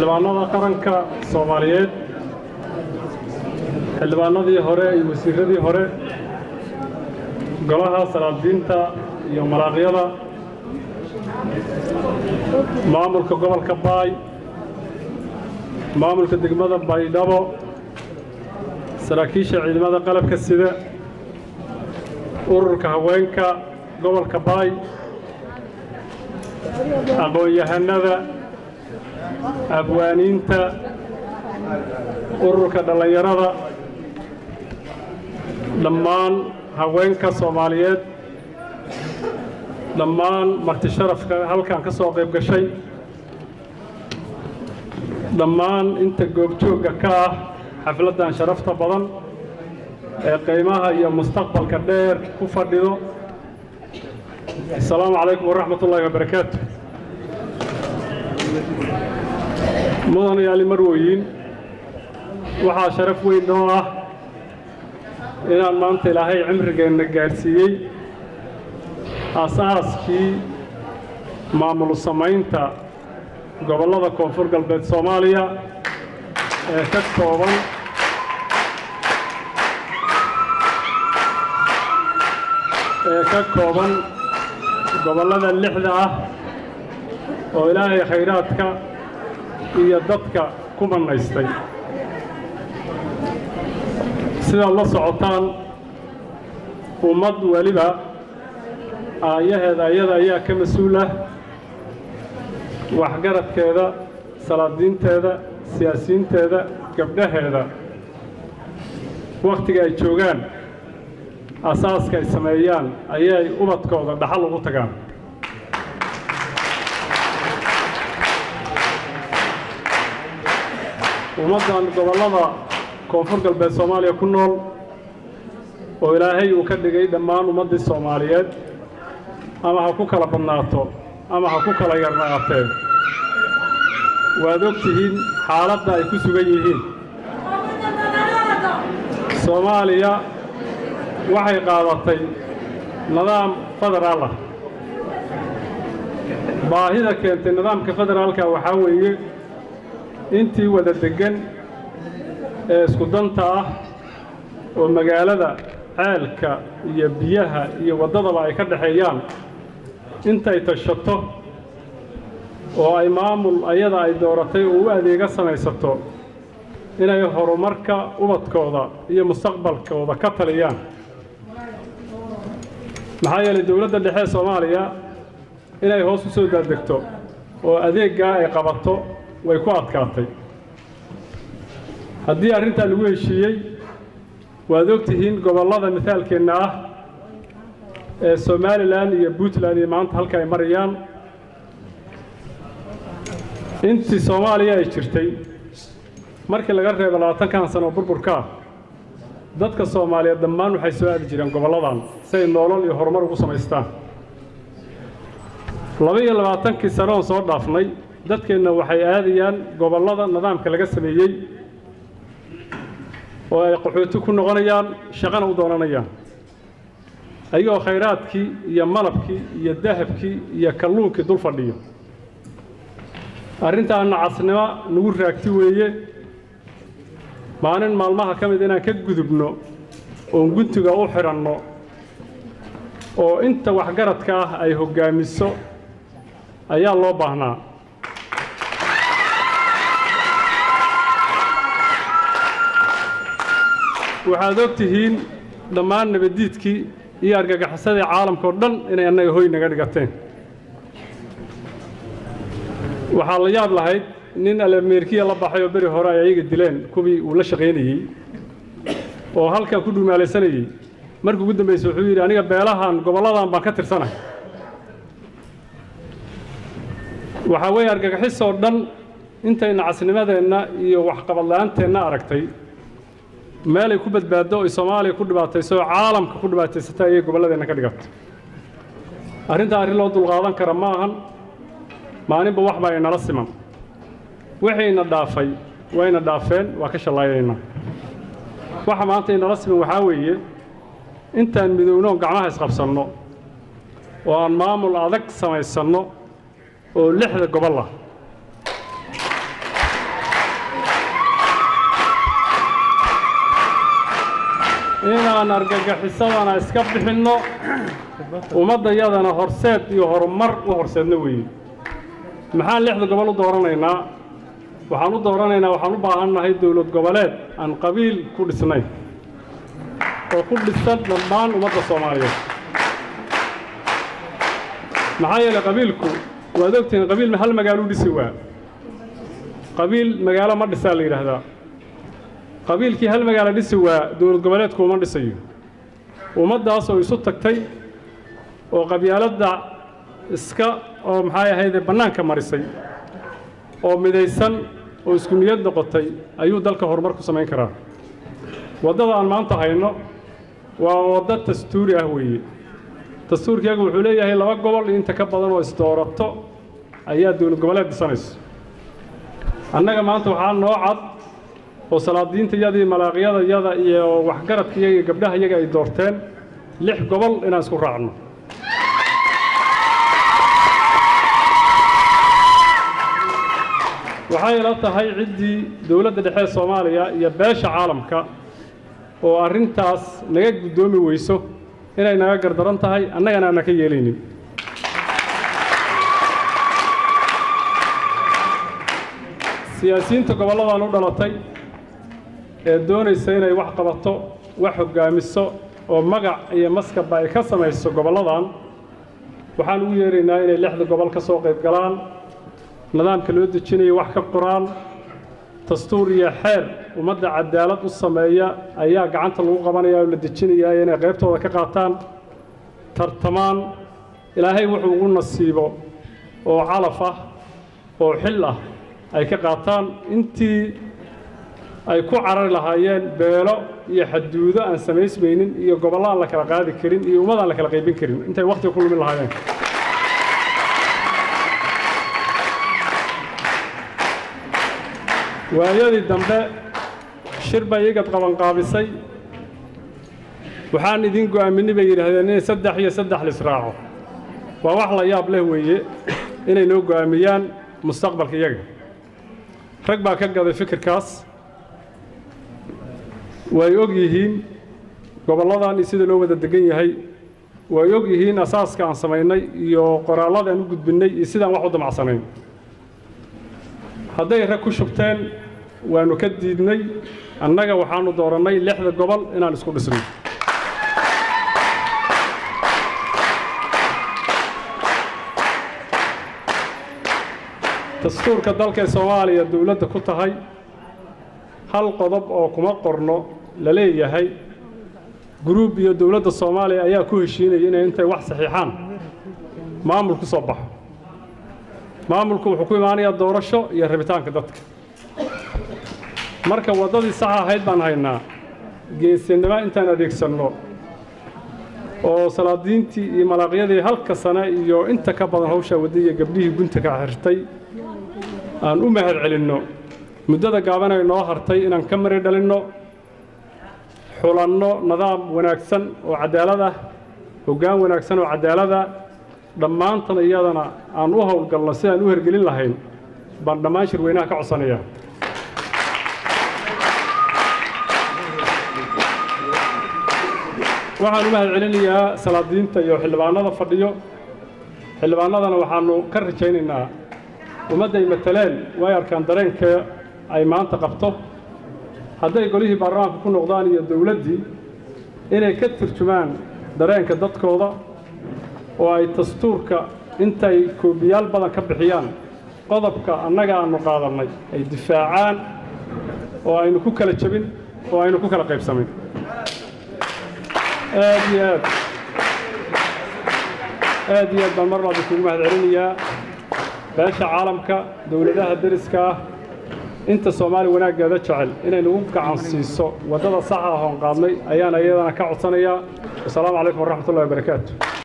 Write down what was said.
xildhibaanada qaranka Soomaaliyeed xildhibaanadii hore iyo wasiiradii hore golaha salaadiinta iyo malaaqyada maamulka gobolka Baay maamulka degmada Baydhabo saraakiisha ciidamada qalabka sida ururka haweenka gobolka Baay aqoon-yahanada abwaaniinta ururka dhalinyarada dhammaan haweenka Soomaaliyeed dhammaan marti sharafka halkan ka soo qayb gashay dhammaan inta goobjooga ka ah xafladan sharafta badan ee qiimaha iyo mustaqbalka dheer ku fadhido السلام عليكم ورحمة الله وبركاته مدن يالي مرويين وحا شرف وين نوعه إنان مانت إلهي عمرقين نقارسيي أساسكي معمل السماين تا قبل الله كونفور قلبات صوماليا كتوبان كتوبان gobolada lixda ah oo Ilaahay khayraadka iyo dadka ku manaystay sida la socotaan ummad waliba ayada ayaa ka mas'uul ah waxgaradkeeda salaadiinteeda siyaasiyiinteeda gabdhaheeda waqtiga ay joogaan asaaska ay sameeyaan ayay ubadkooda dhaxal ugu tagaan ummadan gobolada koonfur galbeed Soomaaliya ku nool oo Ilaahay uu ka dhigay dhammaan ummadii Soomaaliyeed ama ha ku kala badnaato ama ha ku kala yarnaateen waad ogtihiin xaaladda ay ku sugan yihiin Soomaaliya waxay qaadatay nidaam federaal ah baahida keentay nidaamka federaalka waxa weeye intii wada degan ee isku danta ah oo magaalada ceelka iyo biyaha iyo wadadaba ay ka dhaxeeyaan intay tashato oo ay maamul ayada ay dooratay oo u adeega samaysato inay horumarka ubadkooda iyo mustaqbalkooda ka taliyaan maxaa yeelay dawladda dhexe Soomaaliya inay hoos u soo daadegto oo adeegga ay qabato way ku adkaatay haddii arrinta lagu heshiiyey waad ogtihiin gobolada mithaalkeena ah ee Somaliland iyo Puntland iyo maanta halka ay marayaan intii Soomaaliya ay jirtay markii laga reebo 20 sano burburka dadka Soomaaliyeed dhammaan waxay soo aadi jireen goboladan si ay nolol iyo horumar ugu samaystaan 22 sano oo soo dhaafnay dadkeena waxay aadayaan gobolada nidaamka laga sameeyay oo ay qaxooti ku noqonayaan shaqana u doonanayaan ayagoo khayraadkii iyo malabkii iyo dahabkii iyo kalluunkii dul fadhiyo arrintaan casnimo nagu raagti weeye maalin maalmaha ka mid inaan ka gudubno oo guntiga u xiranno oo inta waxgaradka ah ay hogaamiso ayaa loo baahnaa waxaad ogtihiin dhammaan nabadiidkii iyo argagaxisada caalamka oo dhan inay annaga hoy naga dhigateen waxaa la yaab lahayd nin Ameerkiya la baxay oo bari hore ay ayaga dileen kubii uu la shaqeynayay oo halka ku dhumaalaysanayay markii ugu dambeysay wuxuu yiri aniga beelahan goboladan baan ka tirsanahay waxa way argagaxis oo dhan intayna casnimadeena iyo wax qabad la'aanteena aragtay meel ay ku badbaado oo Soomaaliya ku dhibaatayso caalamka ku dhibaataysatay ay goboladeena ka dhigato arrinta arrin loo dulqaadan kara ma ahan maalinba wax baa inala siman waxayna dhaafay wayna dhaafeen waa ka shalaayayna waxa maanta inala siman waxa weeye intaan midowno gacmaha isqabsanno oo aan maamul adag samaysanno oo lixda gobol ah inaan argagixisadana iska bixinno ummaddayadana horseed iyo horumar u horseedna weeye maxaan 6 gobol u dooranaynaa waxaan u baahannahay dawlad goboleed aan qabiil ku dhisnayn oo ku dhisan dhammaan ummadda Soomaaliyeed maxaa yeelay qabiilku waad ogtiin qabiil hal magaalo dhisi waa qabiil magaalo ma dhisaa la yiraahdaa qabiilkii hal magaalo dhisi waa dawlad goboleedku ma dhisayo ummadaas oo isu tagtay oo qabyaaladda iska oo maxay ahayd banaanka marisay oo midaysan oo isku niyad noqotay ayuu dalka horumar ku sameyn karaa wadada aan maanta hayno waa wada dastuuri ah weeye dastuurkiigu wuxuu leeyahay 2 gobol inta ka badan oo isdoorato ayaa dawlad goboleed dhisanayso annaga maanta waxaa noo cad oo salaadiinta yadii malaaqiyada yada iyo waxgaradka iyo gabdhaha iyaga ay doorteen 6 gobol inaan isku raacno waxay la tahay ciddii dawladda dhexe Soomaaliya iyo beesha caalamka oo arintaas naga gudoomi weyso inay naga gardaran tahay annagana aan ka yeelaynin siyaasiyiinta gobolladan u dhalatay ee doonaysa inay wax qabato wax hogaamiso oo magac iyo maskab ay ka samayso gobolladan waxaan ugu yeeraynaa inay 6 gobol ka soo qayb galaan nidaamka loo dejinayo wax ka qoraan dastuur iyo xeer ummadda cadaalad u sameeya ayaa gacanta lagu qabanayaa oo la dejinayaa inay qaybtooda ka qaataan tartamaan ilaahay wuxuu ugu nasiibo oo calaf ah oo xil ah ay ka qaataan intii ay ku carari lahaayeen beelo iyo xaduudo aan samaysmaynin iyo gobollaan la kala qaadi karin iyo ummadaan la kala qaybin karin intay waqti ku lumin lahaayeen waayadii dambe shir bay iga qaban qaabisay waxaan idin go'aaminay bay yiraahdeen in 3 iyo 3 la israaco waa wax la yaab leh weeye inay noo go'aamiyaan mustaqbalka iyaga rag baa ka gaday fikirkaas way og yihiin gobolladan sida loo wada degan yahay way og yihiin asaaska aan sameynay iyo qoraalada aan u gudbinay iyo sidaan wax u damacsanayn hadday rag ku shubteen waanu ka diidnay annaga waxaanu dooranay 6 gobol inaan isku dhisno dastuurka dalka Soomaaliya dawladda ku tahay hal qodob oo kuma qorno la leeyahay group iyo dawladda Soomaaliya ayaa ku heshiinay inay intay wax saxiixaan maamulku soo baxo maamulku wuxuu ku imaanayaa doorasho iyo rabitaanka dadka marka wadadii sax ahayd baan haynaa geesinimo intaan adeegsanno oo salaadiintii iyo malaaqyadii halka sano iyo inta ka badan hawsha wadada gabdhihii gunta ka xirtay aan u mahad celinno muddada gaaban ay noo hartay inaan ka mari dhalinno xulanno nidaam wanaagsan oo cadaalad ah hoggaan wanaagsan oo cadaalad ah dhammaantan iyadana aan u hawlgalno si aan u hergelin lahayn baan dhammaan shirweynaha ka codsanayaa waxaan u mahad celinayaa salaadiinta iyo xildhibaanada fadhiyo xildhibaanadana waxaanu ka rajaynaynaa ummadday mataleen way arkaan dareenka ay maanta qabto hadday golihii baarlamaanka ku noqdaan iyo dawladdii inay ka turjumaan dareenka dadkooda oo ay dastuurka intay koobiyaal badan ka bixiyaan qodobka annaga aanu qaadanay ay difaacaan oo aynu ku kala jabin oo aynu ku kala qaybsamin aad iyo aad baan mar labaad kugu mahad celinayaa beesha caalamka dawladaha dariska ah inta Soomaali wanaaggeeda jecel inay nagu gacan siiso wadada sax ah oo qaadnay ayaan ayadana ka codsanayaa. Assalaamu calaykum waraxmatullaahi wabarakaatuh.